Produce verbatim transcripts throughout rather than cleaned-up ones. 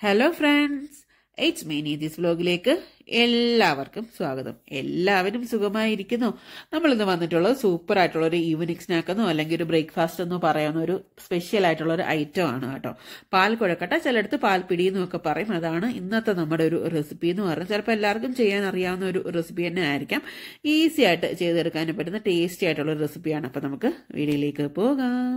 Hello friends, itsmeneethisvlogലേക്ക് എല്ലാവർക്കും സ്വാഗതം. എല്ലാവരും സുഖമായിരിക്കുന്നു. നമ്മൾ ഇന്ന് വന്നിട്ടുള്ളത് സൂപ്പർ ആയിട്ടുള്ള ഒരു ഈവനിങ് സ്നാക്ക് എന്നോ അല്ലെങ്കിൽ ഒരു ബ്രേക്ക്ഫാസ്റ്റ് എന്നോ പറയാവുന്ന ഒരു സ്പെഷ്യൽ ആയിട്ടുള്ള ഒരു ഐറ്റം ആണ് കേട്ടോ. പാൽ കുഴക്കട്ട, ചിലടത്ത് പാൽപ്പിടി എന്നൊക്കെ പറയും. അതാണ് ഇന്നത്തെ നമ്മുടെ ഒരു റെസിപ്പി എന്ന് പറയുന്നത്. ചിലപ്പോൾ എല്ലാവർക്കും ചെയ്യാൻ അറിയാവുന്ന ഒരു റെസിപ്പി തന്നെ ആയിരിക്കാം. ഈസി ആയിട്ട് ചെയ്തെടുക്കാനും പറ്റുന്ന ടേസ്റ്റി ആയിട്ടുള്ള ഒരു റെസിപ്പിയാണ്. അപ്പം നമുക്ക് വീഡിയോയിലേക്ക് പോകാം.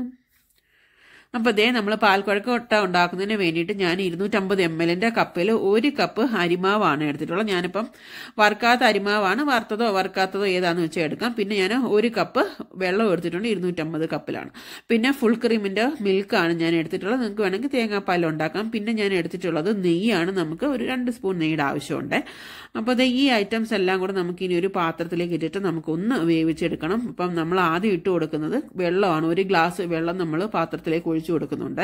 അപ്പോൾ അതേ നമ്മൾ പാൽക്കുഴക്കട്ട ഉണ്ടാക്കുന്നതിന് വേണ്ടിയിട്ട് ഞാൻ ഇരുന്നൂറ്റമ്പത് എം എല്ലിൻ്റെ കപ്പിൽ ഒരു കപ്പ് അരിമാവാണ് എടുത്തിട്ടുള്ളത്. ഞാനിപ്പം വറുക്കാത്ത അരിമാവാണ്, വറുത്തതോ വറുക്കാത്തതോ ഏതാണെന്ന് വെച്ചാൽ എടുക്കാം. പിന്നെ ഞാൻ ഒരു കപ്പ് വെള്ളം എടുത്തിട്ടുണ്ട്, ഇരുന്നൂറ്റമ്പത് കപ്പിലാണ്. പിന്നെ ഫുൾ ക്രീമിൻ്റെ മിൽക്കാണ് ഞാൻ എടുത്തിട്ടുള്ളത്. നിങ്ങൾക്ക് വേണമെങ്കിൽ തേങ്ങാപ്പാൽ ഉണ്ടാക്കാം. പിന്നെ ഞാൻ എടുത്തിട്ടുള്ളത് നെയ്യാണ്. നമുക്ക് ഒരു രണ്ട് സ്പൂൺ നെയ്യുടെ ആവശ്യമുണ്ട്. അപ്പോൾ അത് ഈ ഐറ്റംസ് എല്ലാം കൂടെ നമുക്ക് ഇനി ഒരു പാത്രത്തിലേക്ക് ഇട്ടിട്ട് നമുക്കൊന്ന് വേവിച്ചെടുക്കണം. അപ്പം നമ്മൾ ആദ്യം ഇട്ട് കൊടുക്കുന്നത് വെള്ളമാണ്. ഒരു ഗ്ലാസ് വെള്ളം നമ്മൾ പാത്രത്തിലേക്ക് ഒഴിച്ചു കൊടുക്കുന്നുണ്ട്.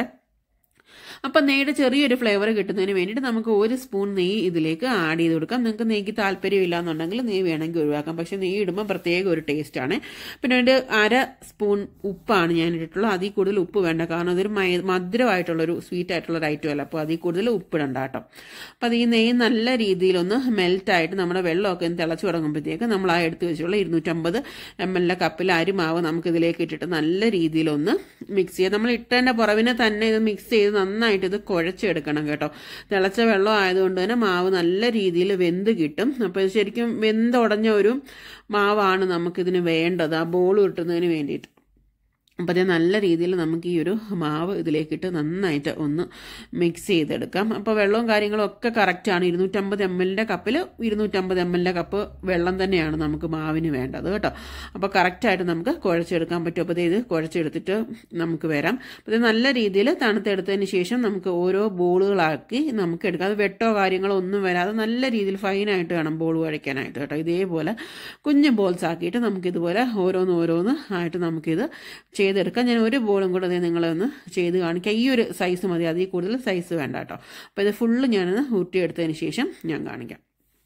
അപ്പം നെയ്യുടെ ചെറിയൊരു ഫ്ലേവർ കിട്ടുന്നതിന് വേണ്ടിയിട്ട് നമുക്ക് ഒരു സ്പൂൺ നെയ്യ് ഇതിലേക്ക് ആഡ് ചെയ്ത് കൊടുക്കാം. നിങ്ങൾക്ക് നെയ്ക്ക് താല്പര്യമില്ല എന്നുണ്ടെങ്കിൽ നെയ്യ് വേണമെങ്കിൽ ഒഴിവാക്കാം. പക്ഷേ നെയ്യ് ഇടുമ്പോൾ പ്രത്യേക ഒരു ടേസ്റ്റാണ്. പിന്നെ ഒരു അര സ്പൂൺ ഉപ്പാണ് ഞാൻ ഇട്ടിട്ടുള്ളത്. അതിൽ കൂടുതൽ ഉപ്പ് വേണ്ട, കാരണം അതൊരു മധുരമായിട്ടുള്ളൊരു സ്വീറ്റ് ആയിട്ടുള്ളൊരു ഐറ്റം അല്ല. അപ്പോൾ അതിൽ കൂടുതൽ ഉപ്പിടണ്ട കേട്ടോ. അപ്പോൾ അത് ഈ നെയ്യ് നല്ല രീതിയിലൊന്ന് മെൽറ്റായിട്ട് നമ്മുടെ വെള്ളമൊക്കെ ഒന്ന് തിളച്ച് തുടങ്ങുമ്പോഴത്തേക്ക് നമ്മൾ ആ എടുത്ത് വെച്ചുള്ള ഇരുന്നൂറ്റമ്പത് എം എല്ലിൻ്റെ കപ്പിൽ അരിമാവ് നമുക്കിതിലേക്ക് ഇട്ടിട്ട് നല്ല രീതിയിലൊന്ന് മിക്സ് ചെയ്യാം. നമ്മൾ ഇട്ടതിൻ്റെ പുറവിനെ തന്നെ ഇത് മിക്സ് ചെയ്ത് നന്നായിട്ട് ഇത് കുഴച്ചെടുക്കണം കേട്ടോ. തിളച്ച വെള്ളം ആയതുകൊണ്ട് തന്നെ മാവ് നല്ല രീതിയിൽ വെന്ത് കിട്ടും. അപ്പോൾ ശരിക്കും വെന്തുടഞ്ഞ ഒരു മാവാണ് നമുക്കിതിന് വേണ്ടത്, ആ ബോൾ കിട്ടുന്നതിന് വേണ്ടിയിട്ട്. അപ്പോൾ അത് നല്ല രീതിയിൽ നമുക്ക് ഈ ഒരു മാവ് ഇതിലേക്കിട്ട് നന്നായിട്ട് ഒന്ന് മിക്സ് ചെയ്തെടുക്കാം. അപ്പോൾ വെള്ളവും കാര്യങ്ങളും ഒക്കെ കറക്റ്റാണ്. ഇരുന്നൂറ്റമ്പത് എം എല്ലിൻ്റെ കപ്പിൽ ഇരുന്നൂറ്റമ്പത് എം എല്ലിൻ്റെ കപ്പ് വെള്ളം തന്നെയാണ് നമുക്ക് മാവിന് വേണ്ടത് കേട്ടോ. അപ്പോൾ കറക്റ്റായിട്ട് നമുക്ക് കുഴച്ചെടുക്കാൻ പറ്റും. അപ്പോൾ ഇത് കുഴച്ചെടുത്തിട്ട് നമുക്ക് വരാം. അപ്പോൾ ഇത് നല്ല രീതിയിൽ തണുത്തെടുത്തതിന് ശേഷം നമുക്ക് ഓരോ ബോളുകളാക്കി നമുക്ക് എടുക്കാം. അത് വെട്ടോ കാര്യങ്ങളോ ഒന്നും വരാതെ നല്ല രീതിയിൽ ഫൈനായിട്ട് വേണം ബോൾ കുഴയ്ക്കാനായിട്ട് കേട്ടോ. ഇതേപോലെ കുഞ്ഞു ബോൾസ് ആക്കിയിട്ട് നമുക്കിതുപോലെ ഓരോന്ന് ഓരോന്ന് ആയിട്ട് നമുക്കിത് ചെയ്തെടുക്കാം. ഞാൻ ഒരു ബോളും കൂടെ അതേ നിങ്ങളെ ഒന്ന് ചെയ്ത് കാണിക്കാം. ഈ ഒരു സൈസ് മതി, അതിൽ കൂടുതൽ സൈസ് വേണ്ട കേട്ടോ. അപ്പോൾ ഇത് ഫുള്ള് ഞാനൊന്ന് ഊറ്റിയെടുത്തതിന് ശേഷം ഞാൻ കാണിക്കാം.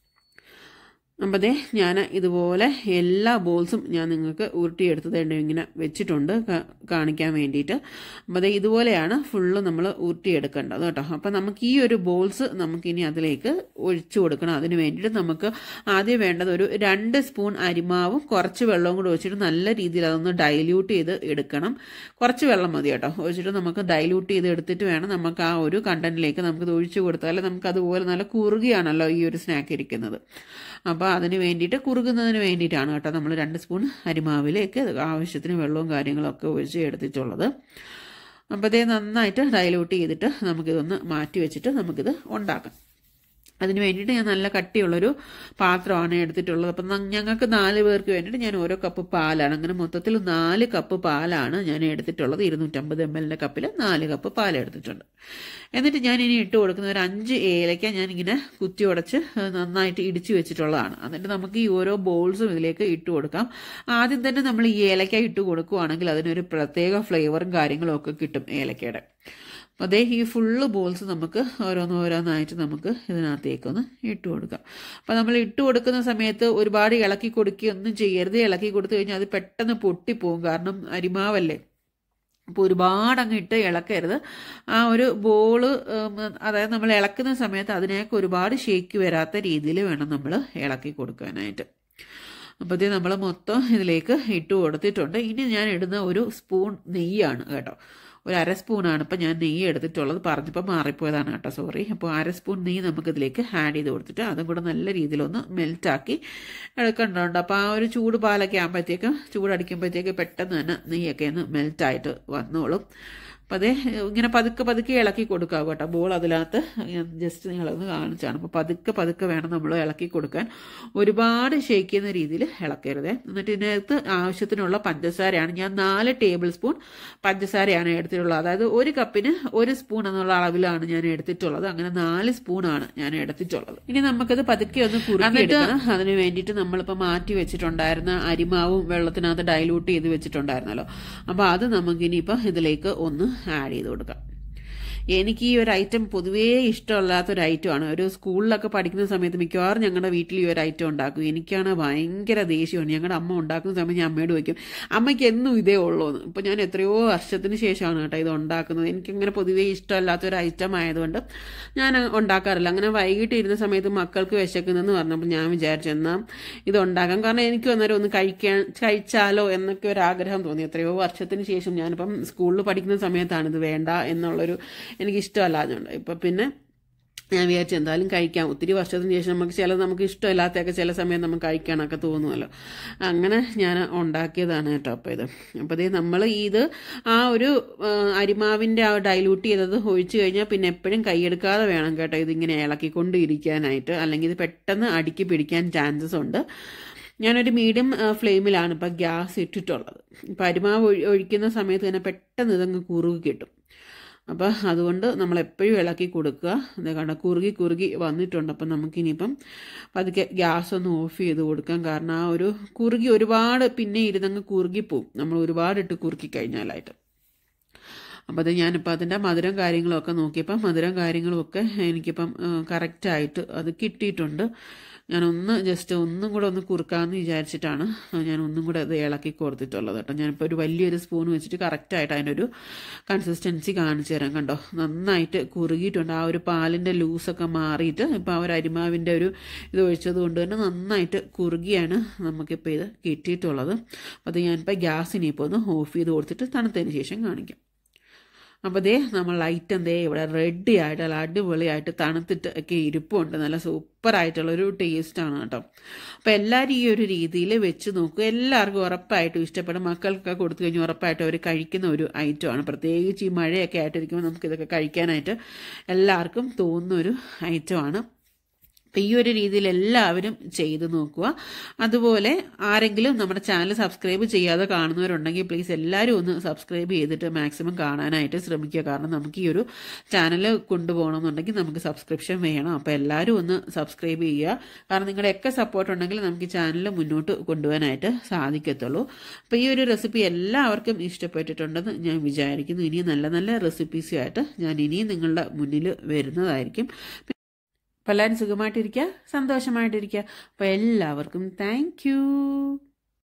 അപ്പോൾ അതേ ഞാൻ ഇതുപോലെ എല്ലാ ബോൾസും ഞാൻ നിങ്ങൾക്ക് ഉരുട്ടിയെടുത്തത് ഇങ്ങനെ വെച്ചിട്ടുണ്ട് കാണിക്കാൻ വേണ്ടിയിട്ട്. അപ്പോൾ അതേ ഇതുപോലെയാണ് ഫുള്ള് നമ്മൾ ഉരുട്ടിയെടുക്കേണ്ടത് കേട്ടോ. അപ്പോൾ നമുക്ക് ഈ ഒരു ബോൾസ് നമുക്കിനി അതിലേക്ക് ഒഴിച്ചു കൊടുക്കണം. അതിന് വേണ്ടിയിട്ട് നമുക്ക് ആദ്യം വേണ്ടത് ഒരു രണ്ട് സ്പൂൺ അരിമാവും കുറച്ച് വെള്ളവും കൂടെ ഒഴിച്ചിട്ട് നല്ല രീതിയിൽ അതൊന്ന് ഡൈല്യൂട്ട് ചെയ്ത് എടുക്കണം. കുറച്ച് വെള്ളം മതി കേട്ടോ. ഒഴിച്ചിട്ട് നമുക്ക് ഡൈല്യൂട്ട് ചെയ്ത് എടുത്തിട്ട് വേണം നമുക്ക് ആ ഒരു കണ്ടന്റിലേക്ക് നമുക്കിത് ഒഴിച്ചു കൊടുത്താൽ നമുക്ക് അതുപോലെ നല്ല കുറുകിയാണല്ലോ ഈ ഒരു സ്നാക്ക് ഇരിക്കുന്നത്. അപ്പോൾ അതിന് വേണ്ടിയിട്ട് കുറുകുന്നതിന് വേണ്ടിയിട്ടാണ് കേട്ടോ നമ്മൾ രണ്ട് സ്പൂൺ അരിമാവിലേക്ക് ആവശ്യത്തിന് വെള്ളവും കാര്യങ്ങളൊക്കെ ഒഴിച്ച് എടുത്തിട്ടുള്ളത്. അപ്പോൾ അതേ നന്നായിട്ട് ഡൈല്യൂട്ട് ചെയ്തിട്ട് നമുക്കിതൊന്ന് മാറ്റി വെച്ചിട്ട് നമുക്കിത് ഉണ്ടാക്കാം. അതിന് വേണ്ടിയിട്ട് ഞാൻ നല്ല കട്ടിയുള്ളൊരു പാത്രമാണ് എടുത്തിട്ടുള്ളത്. അപ്പം ഞങ്ങൾക്ക് നാല് പേർക്ക് വേണ്ടിയിട്ട് ഞാൻ ഓരോ കപ്പ് പാലാണ്, അങ്ങനെ മൊത്തത്തിൽ നാല് കപ്പ് പാലാണ് ഞാൻ എടുത്തിട്ടുള്ളത്. ഇരുന്നൂറ്റമ്പത് എം എല്ലിൻ്റെ കപ്പിൽ നാല് കപ്പ് പാൽ എടുത്തിട്ടുണ്ട്. എന്നിട്ട് ഞാൻ ഇനി ഇട്ട് കൊടുക്കുന്ന ഒരു അഞ്ച് ഏലക്ക ഞാനിങ്ങനെ കുത്തി ഉടച്ച് നന്നായിട്ട് ഇടിച്ചു വെച്ചിട്ടുള്ളതാണ്. എന്നിട്ട് നമുക്ക് ഈ ഓരോ ബോൾസും ഇതിലേക്ക് ഇട്ട് കൊടുക്കാം. ആദ്യം തന്നെ നമ്മൾ ഈ ഏലക്ക ഇട്ട് കൊടുക്കുകയാണെങ്കിൽ അതിനൊരു പ്രത്യേക ഫ്ലേവറും കാര്യങ്ങളും ഒക്കെ കിട്ടും ഏലക്കയുടെ. അതേ ഈ ഫുള്ള് ബോൾസ് നമുക്ക് ഓരോന്നോരോന്നായിട്ട് നമുക്ക് ഇതിനകത്തേക്കൊന്ന് ഇട്ട് കൊടുക്കാം. അപ്പോൾ നമ്മൾ ഇട്ട് കൊടുക്കുന്ന സമയത്ത് ഒരുപാട് ഇളക്കി കൊടുക്കുകയൊന്നും ചെയ്യരുത്. ഇളക്കി കൊടുത്തു കഴിഞ്ഞാൽ അത് പെട്ടെന്ന് പൊട്ടിപ്പോവും, കാരണം അരിമാവല്ലേ. അപ്പോൾ ഒരുപാട് അങ്ങ് ഇട്ട് ഇളക്കരുത്. ആ ഒരു ബോള് അതായത് നമ്മൾ ഇളക്കുന്ന സമയത്ത് അതിനേക്ക് ഒരുപാട് ഷേക്ക് വരാത്ത രീതിയിൽ വേണം നമ്മൾ ഇളക്കി കൊടുക്കാനായിട്ട്. അപ്പോഴത്തേ നമ്മൾ മൊത്തം ഇതിലേക്ക് ഇട്ട് കൊടുത്തിട്ടുണ്ട്. ഇനി ഞാൻ ഇടുന്ന ഒരു സ്പൂൺ നെയ്യാണ് കേട്ടോ. ഒരു അര സ്പൂണാണ് ഇപ്പം ഞാൻ നെയ്യ് എടുത്തിട്ടുള്ളത്. പറഞ്ഞപ്പോൾ മാറിപ്പോയതാണ് കേട്ടോ, സോറി. അപ്പോൾ അര സ്പൂൺ നെയ്യ് നമുക്കിതിലേക്ക് ആഡ് ചെയ്ത് കൊടുത്തിട്ട് അതും കൂടെ നല്ല രീതിയിലൊന്ന് മെൽറ്റാക്കി എടുക്കേണ്ടതുണ്ട്. അപ്പോൾ ആ ഒരു ചൂട് പാലൊക്കെ ആകുമ്പോഴത്തേക്കും ചൂടടിക്കുമ്പോഴത്തേക്ക് പെട്ടെന്ന് തന്നെ നെയ്യൊക്കെ ഒന്ന് മെൽറ്റായിട്ട് വന്നോളും. അപ്പം അതേ ഇങ്ങനെ പതുക്കെ പതുക്കെ ഇളക്കി കൊടുക്കുക കേട്ടോ. ബോൾ അതിനകത്ത് ജസ്റ്റ് നിങ്ങളൊന്ന് കാണിച്ചാണ്. അപ്പോൾ പതുക്കെ പതുക്കെ വേണം നമ്മൾ ഇളക്കി കൊടുക്കാൻ. ഒരുപാട് ഷേക്ക് ചെയ്യുന്ന രീതിയിൽ ഇളക്കരുത്. എന്നിട്ട് ഇതിനകത്ത് ആവശ്യത്തിനുള്ള പഞ്ചസാരയാണ് ഞാൻ നാല് ടേബിൾ സ്പൂൺ പഞ്ചസാരയാണ് എടുത്തിട്ടുള്ളത്. അതായത് ഒരു കപ്പിന് ഒരു സ്പൂൺ എന്നുള്ള അളവിലാണ് ഞാൻ എടുത്തിട്ടുള്ളത്. അങ്ങനെ നാല് സ്പൂണാണ് ഞാൻ എടുത്തിട്ടുള്ളത്. ഇനി നമുക്കത് പതുക്കെ ഒന്ന് കുറുക്കിയെടുക്കണം. അതിന് വേണ്ടിയിട്ട് നമ്മളിപ്പോൾ മാറ്റി വെച്ചിട്ടുണ്ടായിരുന്ന അരിമാവും വെള്ളത്തിനകത്ത് ഡൈലൂട്ട് ചെയ്ത് വെച്ചിട്ടുണ്ടായിരുന്നല്ലോ. അപ്പോൾ അത് നമുക്കിനിയിപ്പോൾ ഇതിലേക്ക് ഒന്ന് ആഡ് ചെയ്ത് കൊടുക്കാം. എനിക്ക് ഈ ഒരു ഐറ്റം പൊതുവേ ഇഷ്ടമല്ലാത്തൊരു ഐറ്റമാണ്. ഒരു സ്കൂളിലൊക്കെ പഠിക്കുന്ന സമയത്ത് മിക്കവാറും ഞങ്ങളുടെ വീട്ടിൽ ഈ ഒരു ഐറ്റം ഉണ്ടാക്കും. എനിക്കാണ് ഭയങ്കര ദേഷ്യമാണ്. ഞങ്ങളുടെ അമ്മ ഉണ്ടാക്കുന്ന സമയത്ത് ഞാൻ അമ്മയോട് വയ്ക്കും, അമ്മയ്ക്ക് എന്നും ഇതേ ഉള്ളൂ എന്ന്. ഇപ്പം ഞാൻ എത്രയോ വർഷത്തിന് ശേഷമാണ് കേട്ടോ ഇത് ഉണ്ടാക്കുന്നത്. എനിക്കങ്ങനെ പൊതുവേ ഇഷ്ടമല്ലാത്തൊരു ഐറ്റം ആയതുകൊണ്ട് ഞാൻ ഉണ്ടാക്കാറില്ല. അങ്ങനെ വൈകിട്ട് ഇരുന്ന സമയത്ത് മക്കൾക്ക് വിശക്കുന്നതെന്ന് പറഞ്ഞപ്പോൾ ഞാൻ വിചാരിച്ചു എന്നാൽ ഇത് ഉണ്ടാക്കാം. കാരണം എനിക്ക് അന്നേരം ഒന്ന് കഴിക്കാൻ കഴിച്ചാലോ എന്നൊക്കെ ഒരു ആഗ്രഹം തോന്നി. എത്രയോ വർഷത്തിന് ശേഷം ഞാനിപ്പം സ്കൂളിൽ പഠിക്കുന്ന സമയത്താണ് ഇത് വേണ്ട എന്നുള്ളൊരു എനിക്ക് ഇഷ്ടമല്ലാഞ്ഞുണ്ട്. ഇപ്പം പിന്നെ ഞാൻ വിചാരിച്ചു എന്തായാലും കഴിക്കാം. ഒത്തിരി വർഷത്തിന് ശേഷം നമുക്ക് ചിലത് നമുക്ക് ഇഷ്ടമില്ലാത്തതൊക്കെ ചില സമയം നമുക്ക് കഴിക്കാനൊക്കെ തോന്നുമല്ലോ. അങ്ങനെ ഞാൻ ഉണ്ടാക്കിയതാണ് കേട്ടോ. അപ്പോൾ ഇത് അപ്പോൾ ഇത് നമ്മൾ ഇത് ആ ഒരു അരിമാവിൻ്റെ ആ ഡൈലൂട്ട് ചെയ്തത് ഒഴിച്ചു കഴിഞ്ഞാൽ പിന്നെ എപ്പോഴും കൈയെടുക്കാതെ വേണം കേട്ടോ ഇതിങ്ങനെ ഇളക്കിക്കൊണ്ടിരിക്കാനായിട്ട്. അല്ലെങ്കിൽ ഇത് പെട്ടെന്ന് അടുക്കി പിടിക്കാൻ ചാൻസസ് ഉണ്ട്. ഞാനൊരു മീഡിയം ഫ്ലെയിമിലാണ് ഇപ്പം ഗ്യാസ് ഇട്ടിട്ടുള്ളത്. ഇപ്പം അരിമാവ് ഒഴിക്കുന്ന സമയത്ത് തന്നെ പെട്ടെന്ന് ഇതങ്ങ് കുറുകി കിട്ടും. അപ്പം അതുകൊണ്ട് നമ്മളെപ്പോഴും ഇളക്കി കൊടുക്കുക. ഇത് കണ്ട കുറുകി കുറുകി വന്നിട്ടുണ്ട്. അപ്പം നമുക്കിനിയിപ്പം പതുക്കെ ഗ്യാസ് ഒന്ന് ഓഫ് ചെയ്ത് കൊടുക്കാം. കാരണം ആ ഒരു കുറുകി ഒരുപാട് പിന്നെ ഇരുന്നങ്ങ് കുറുകിപ്പോവും നമ്മൾ ഒരുപാട് ഇട്ട് കുറുക്കി കഴിഞ്ഞാലായിട്ട്. അപ്പോൾ അത് ഞാനിപ്പോൾ അതിൻ്റെ മധുരം കാര്യങ്ങളൊക്കെ നോക്കിയപ്പം മധുരം കാര്യങ്ങളുമൊക്കെ എനിക്കിപ്പം കറക്റ്റായിട്ട് അത് കിട്ടിയിട്ടുണ്ട്. ഞാനൊന്ന് ജസ്റ്റ് ഒന്നും കൂടെ ഒന്ന് കുറുക്കാമെന്ന് വിചാരിച്ചിട്ടാണ് ഞാൻ ഒന്നും കൂടെ അത് ഇളക്കി കൊടുത്തിട്ടുള്ളത് കേട്ടോ. ഞാനിപ്പോൾ ഒരു വലിയൊരു സ്പൂൺ വെച്ചിട്ട് കറക്റ്റായിട്ട് അതിൻ്റെ ഒരു കൺസിസ്റ്റൻസി കാണിച്ചു തരാം. കണ്ടോ, നന്നായിട്ട് കുറുകിയിട്ടുണ്ട്. ആ ഒരു പാലിൻ്റെ ലൂസൊക്കെ മാറിയിട്ട് ഇപ്പോൾ ആ ഒരു അരിമാവിൻ്റെ ഒരു ഇത് ഒഴിച്ചത് കൊണ്ട് തന്നെ നന്നായിട്ട് കുറുകിയാണ് നമുക്കിപ്പോൾ ഇത് കിട്ടിയിട്ടുള്ളത്. അപ്പോൾ അത് ഞാനിപ്പോൾ ഗ്യാസിനിപ്പോൾ ഒന്ന് ഓഫ് ചെയ്ത് കൊടുത്തിട്ട് തണുത്തതിന് ശേഷം കാണിക്കാം. അപ്പോൾ ദേ നമ്മൾ ഐറ്റം ദേ ഇവിടെ റെഡി ആയിട്ട് നല്ല അടിപൊളിയായിട്ട് തണുത്തിട്ട് ഒക്കെ ഇരിപ്പുണ്ട്. നല്ല സൂപ്പറായിട്ടുള്ളൊരു ടേസ്റ്റാണ് കേട്ടോ. അപ്പോൾ എല്ലാവരും ഈ ഒരു രീതിയിൽ വെച്ച് നോക്കുക. എല്ലാവർക്കും ഉറപ്പായിട്ടും ഇഷ്ടപ്പെടും. മക്കൾക്കൊക്കെ കൊടുത്തു കഴിഞ്ഞാൽ ഉറപ്പായിട്ടും അവർ കഴിക്കുന്ന ഒരു ഐറ്റമാണ്. പ്രത്യേകിച്ച് ഈ മഴയൊക്കെ ആയിട്ടിരിക്കുമ്പോൾ നമുക്കിതൊക്കെ കഴിക്കാനായിട്ട് എല്ലാവർക്കും തോന്നുന്ന ഒരു ഐറ്റമാണ്. അപ്പം ഈ ഒരു രീതിയിൽ എല്ലാവരും ചെയ്ത് നോക്കുക. അതുപോലെ ആരെങ്കിലും നമ്മുടെ ചാനൽ സബ്സ്ക്രൈബ് ചെയ്യാതെ കാണുന്നവരുണ്ടെങ്കിൽ പ്ലീസ് എല്ലാവരും ഒന്ന് സബ്സ്ക്രൈബ് ചെയ്തിട്ട് മാക്സിമം കാണാനായിട്ട് ശ്രമിക്കുക. കാരണം നമുക്ക് ഈ ഒരു ചാനൽ കൊണ്ടുപോകണമെന്നുണ്ടെങ്കിൽ നമുക്ക് സബ്സ്ക്രിപ്ഷൻ വേണം. അപ്പോൾ എല്ലാവരും ഒന്ന് സബ്സ്ക്രൈബ് ചെയ്യുക. കാരണം നിങ്ങളുടെയൊക്കെ സപ്പോർട്ട് ഉണ്ടെങ്കിൽ നമുക്ക് ഈ ചാനൽ മുന്നോട്ട് കൊണ്ടുപോകാനായിട്ട് സാധിക്കത്തുള്ളൂ. അപ്പോൾ ഈ ഒരു റെസിപ്പി എല്ലാവർക്കും ഇഷ്ടപ്പെട്ടിട്ടുണ്ടെന്ന് ഞാൻ വിചാരിക്കുന്നു. ഇനിയും നല്ല നല്ല റെസിപ്പീസുമായിട്ട് ഞാൻ ഇനിയും നിങ്ങളുടെ മുന്നിൽ വരുന്നതായിരിക്കും. അപ്പോൾ എല്ലാവരും സുഖമായിട്ടിരിക്കുക, സന്തോഷമായിട്ടിരിക്കുക. അപ്പോൾ എല്ലാവർക്കും താങ്ക് യു.